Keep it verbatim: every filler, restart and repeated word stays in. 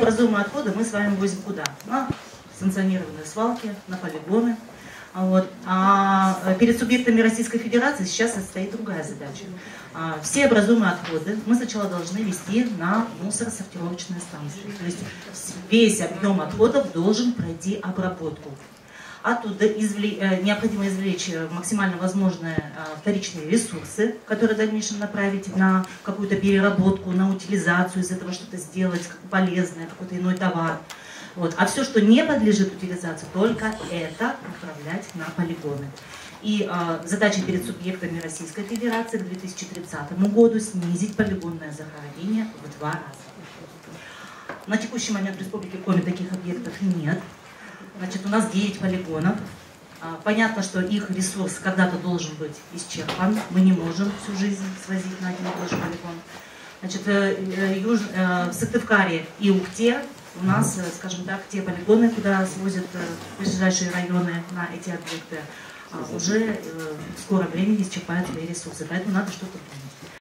образуемые отходы мы с вами возим куда? На санкционированные свалки, на полигоны. Вот. А перед субъектами Российской Федерации сейчас стоит другая задача. Все образуемые отходы мы сначала должны везти на мусоросортировочные станции. То есть весь объем отходов должен пройти обработку. Оттуда извле... необходимо извлечь максимально возможные вторичные ресурсы, которые в дальнейшем направить на какую-то переработку, на утилизацию, из этого что-то сделать полезное, какой-то иной товар. Вот. А все, что не подлежит утилизации, только это отправлять на полигоны. И э, задача перед субъектами Российской Федерации к две тысячи тридцатому году снизить полигонное захоронение в два раза. На текущий момент в Республике Коми таких объектов нет. Значит, у нас девять полигонов. Понятно, что их ресурс когда-то должен быть исчерпан. Мы не можем всю жизнь свозить на один и тот же полигон. Значит, юж... в Сыктывкаре и Ухте у нас, скажем так, те полигоны, куда свозят ближайшие районы на эти объекты, уже в скором времени исчерпают свои ресурсы. Поэтому надо что-то думать.